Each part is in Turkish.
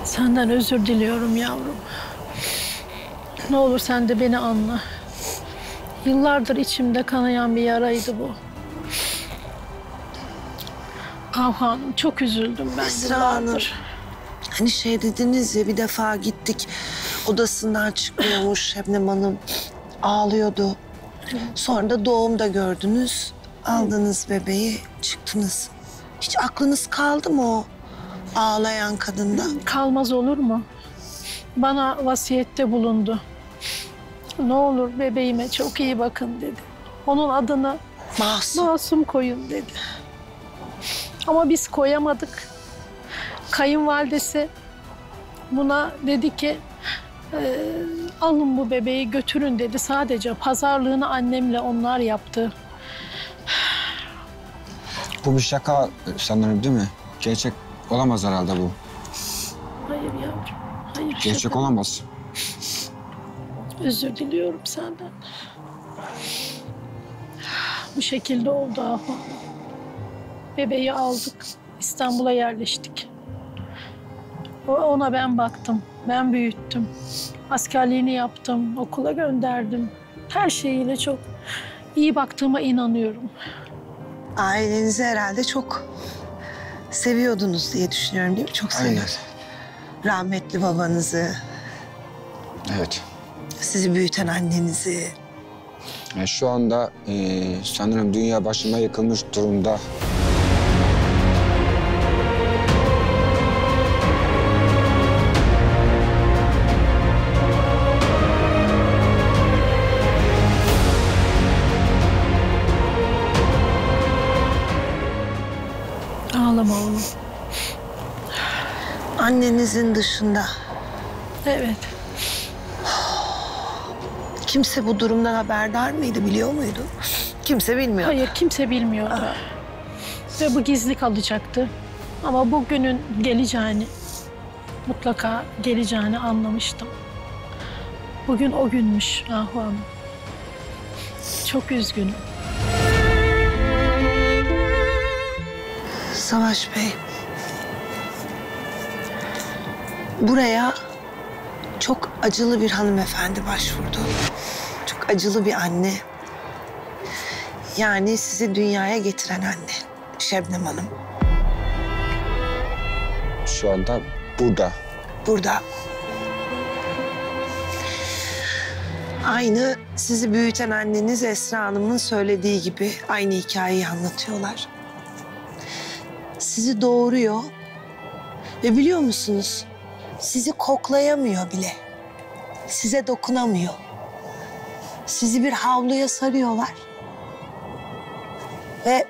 Senden özür diliyorum yavrum. Ne olur sen de beni anla. Yıllardır içimde kanayan bir yaraydı bu. Ah hanım, çok üzüldüm ben Esra Hanım. yıllardır. Hani şey dediniz ya, bir defa gittik. Odasından çıkmıyormuş Şebnem Hanım. Ağlıyordu. Sonra da doğumda gördünüz. Aldınız bebeği, çıktınız. Hiç aklınız kaldı mı o ağlayan kadında? Kalmaz olur mu? Bana vasiyette bulundu. Ne olur bebeğime çok iyi bakın dedi. Onun adını Masum koyun dedi. Ama biz koyamadık. Kayınvalidesi buna dedi ki alın bu bebeği götürün dedi. Sadece pazarlığını annemle onlar yaptı. Bu bir şaka sanırım değil mi? Gerçek olamaz herhalde bu. Hayır yavrum. Hayır. Gerçek şaka. olamaz. Özür diliyorum senden. Bu şekilde oldu Ahu. Bebeği aldık. İstanbul'a yerleştik. Ona ben baktım. Ben büyüttüm. Askerliğini yaptım. Okula gönderdim. Her şeyiyle çok iyi baktığıma inanıyorum. Ailenizi herhalde çok seviyordunuz diye düşünüyorum, değil mi? Çok seviyordunuz. Rahmetli babanızı, Evet. sizi büyüten annenizi. Şu anda sanırım dünya başıma yıkılmış durumda. Ağlama oğlum. Annenizin dışında Evet. kimse bu durumdan haberdar mıydı, biliyor muydu? Kimse bilmiyor. Hayır, kimse bilmiyordu. Ve bu gizli kalacaktı. Ama bugünün geleceğini, mutlaka geleceğini anlamıştım. Bugün o günmüş Ahu Hanım. Çok üzgünüm. Savaş Bey, buraya çok acılı bir hanımefendi başvurdu. Çok acılı bir anne. Yani sizi dünyaya getiren anne, Şebnem Hanım. Şu anda burada. Burada. Aynı sizi büyüten anneniz Esra Hanım'ın söylediği gibi aynı hikayeyi anlatıyorlar. Sizi doğuruyor ve biliyor musunuz? Sizi koklayamıyor bile. Size dokunamıyor. Sizi bir havluya sarıyorlar. Ve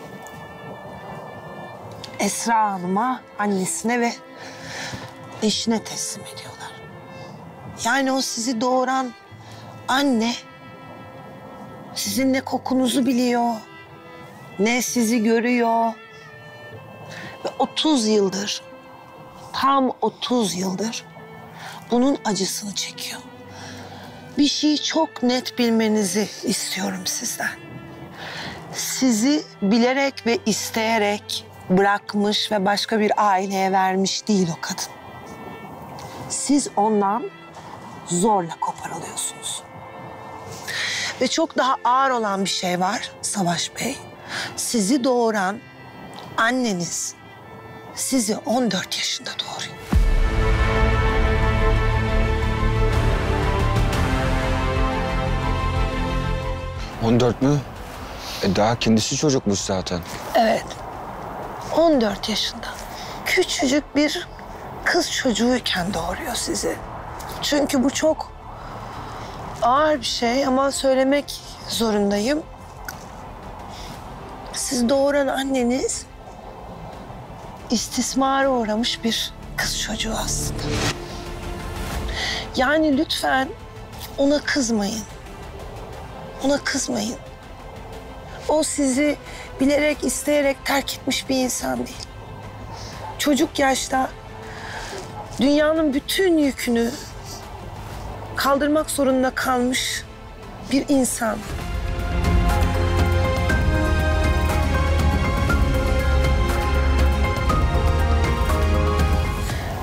Esra Hanım'a, annesine ve eşine teslim ediyorlar. Yani o sizi doğuran anne sizin ne kokunuzu biliyor, ne sizi görüyor. Ve 30 yıldır, tam 30 yıldır bunun acısını çekiyor. Bir şeyi çok net bilmenizi istiyorum sizden. Sizi bilerek ve isteyerek bırakmış ve başka bir aileye vermiş değil o kadın. Siz ondan zorla koparılıyorsunuz. Ve çok daha ağır olan bir şey var Savaş Bey. Sizi doğuran anneniz sizi 14 yaşında doğuruyor. ...14 mü? Daha kendisi çocukmuş zaten. Evet. 14 yaşında. Küçücük bir kız çocuğuyken doğuruyor sizi. Çünkü bu çok ağır bir şey ama söylemek zorundayım. Siz doğuran anneniz istismara uğramış bir kız çocuğu aslında. Yani lütfen ona kızmayın. Ona kızmayın. O sizi bilerek, isteyerek terk etmiş bir insan değil. Çocuk yaşta dünyanın bütün yükünü kaldırmak zorunda kalmış bir insan.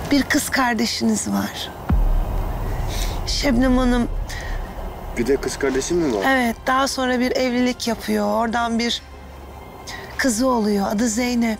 Bir kız kardeşiniz var. Şebnem Hanım, Bir de kız kardeşim mi var? evet, daha sonra bir evlilik yapıyor. Oradan bir kızı oluyor. Adı Zeynep.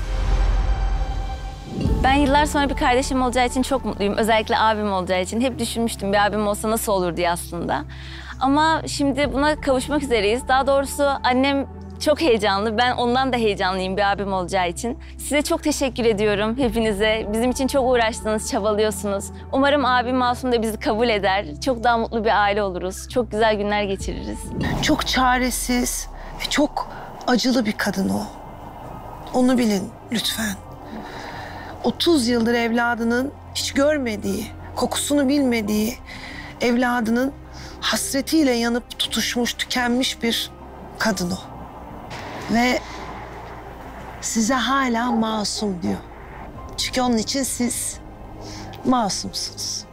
Ben yıllar sonra bir kardeşim olacağı için çok mutluyum. Özellikle abim olacağı için. Hep düşünmüştüm bir abim olsa nasıl olur diye aslında. Ama şimdi buna kavuşmak üzereyiz. Daha doğrusu annem çok heyecanlı. Ben ondan da heyecanlıyım bir abim olacağı için. Size çok teşekkür ediyorum hepinize. Bizim için çok uğraştınız, çabalıyorsunuz. Umarım abim Masum da bizi kabul eder. Çok daha mutlu bir aile oluruz. Çok güzel günler geçiririz. Çok çaresiz ve çok acılı bir kadın o. Onu bilin lütfen. 30 yıldır evladının hiç görmediği, kokusunu bilmediği evladının hasretiyle yanıp tutuşmuş, tükenmiş bir kadın o. Ve size hala masum diyor. Çünkü onun için siz masumsunuz.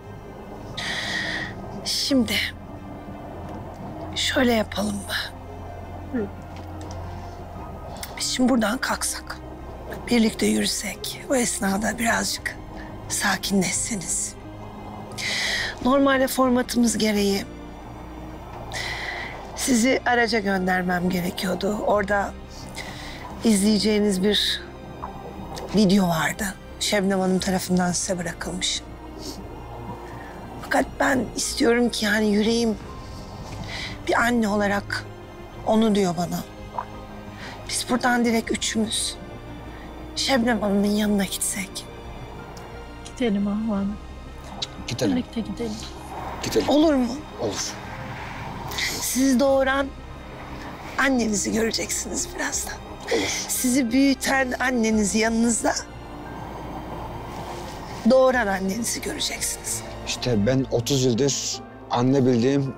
Şimdi şöyle yapalım mı? Biz şimdi buradan kalksak, birlikte yürüsek, o esnada birazcık sakinleşseniz. Normalde formatımız gereği sizi araca göndermem gerekiyordu. Orada izleyeceğiniz bir video vardı. Şebnem Hanım tarafından size bırakılmış. Fakat ben istiyorum ki yani yüreğim bir anne olarak onu diyor bana. Biz buradan direkt üçümüz Şebnem Hanım'ın yanına gitsek. Gidelim Havva Hanım. Gidelim. Birlikte gidelim. Gidelim. Olur mu? Olur. Sizi doğuran annenizi göreceksiniz birazdan. Sizi büyüten anneniz yanınızda. Doğuran annenizi göreceksiniz. İşte ben 30 yıldır anne bildiğim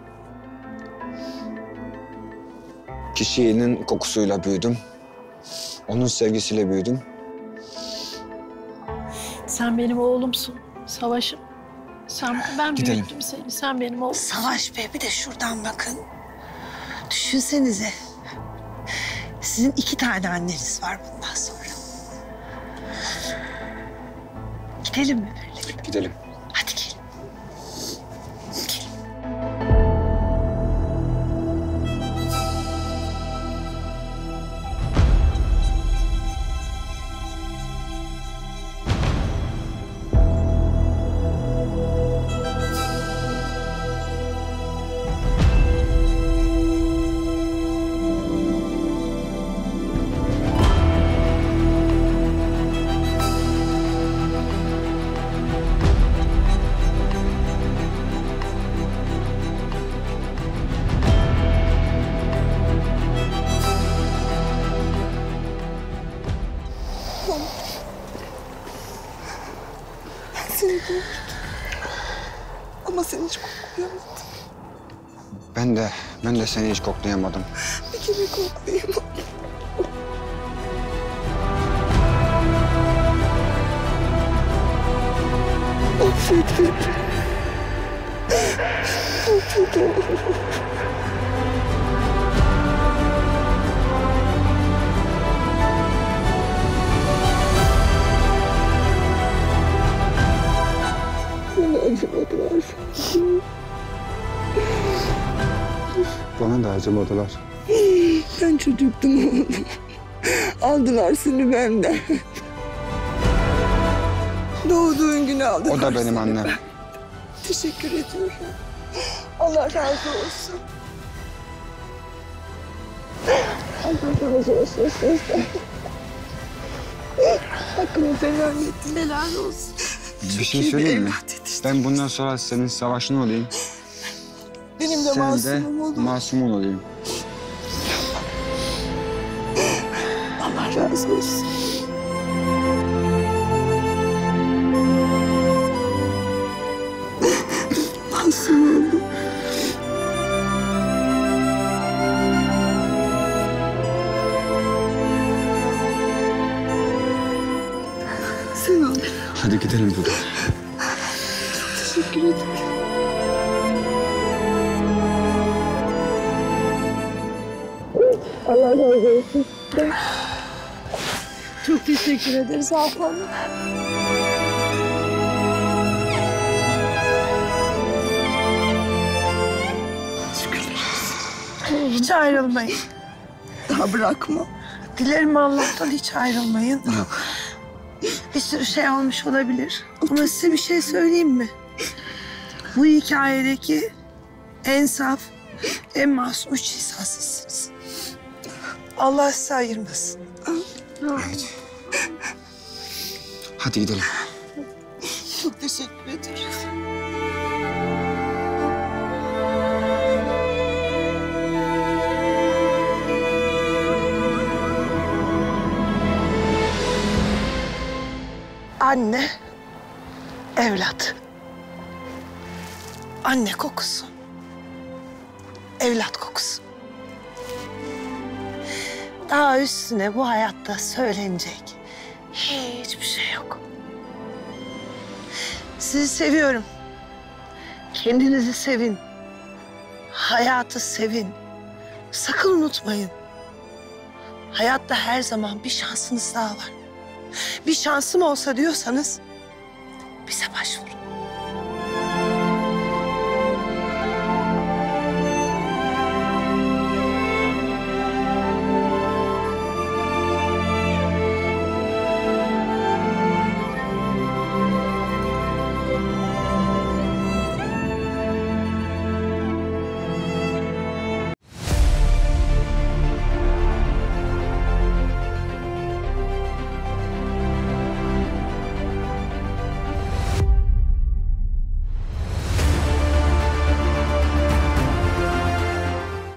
kişinin kokusuyla büyüdüm. Onun sevgisiyle büyüdüm. Sen benim oğlumsun. Savaş'ım. Ben Gidelim. büyüttüm seni. Sen benim oğlum. Savaş Bey bir de şuradan bakın. Düşünsenize. Sizin 2 tane anneniz var bundan sonra. Gidelim mi birlikte? Gidelim. Hadi gelin. Gelin. Ama seni hiç koklayamadım. Ben de seni hiç koklayamadım. Bir kere koklayamadım. Affet beni. Affet oğlum. Bana acımadılar. Bana da acımadılar. Ben çocuktum oğlum. Aldılar seni benden. Doğduğun günü aldılar. O da benim seni annem. benden. Teşekkür ediyorum. Allah razı olsun. Allah razı olsun sizden. Hakkını helal ettin. Helal olsun. Bir şey iyi bir söyleyeyim mi? evlat yetiştirdin. Ben bundan sonra senin savaşın olayım. Benim de Sen masumum de olur. masumun olayım. Allah razı olsun. Masum oldum. Sen ol. Hadi gidelim buradan. Teşekkür ederim. Allah razı olsun. Çok teşekkür ederiz Havva Hanım. Hiç ayrılmayın. Daha bırakma. Dilerim Allah'tan hiç ayrılmayın. Yok. Bir sürü şey olmuş olabilir. Ama size bir şey söyleyeyim mi? Bu hikayedeki en saf, en masum 3 insan sizsiniz. Allah sizi ayırmasın. Hadi gidelim. Çok teşekkür ederim. Anne, evlat. Anne kokusu. Evlat kokusu. Daha üstüne bu hayatta söylenecek hiçbir şey yok. Sizi seviyorum. Kendinizi sevin. Hayatı sevin. Sakın unutmayın. Hayatta her zaman bir şansınız daha var. Bir şansım olsa diyorsanız bize başvurun.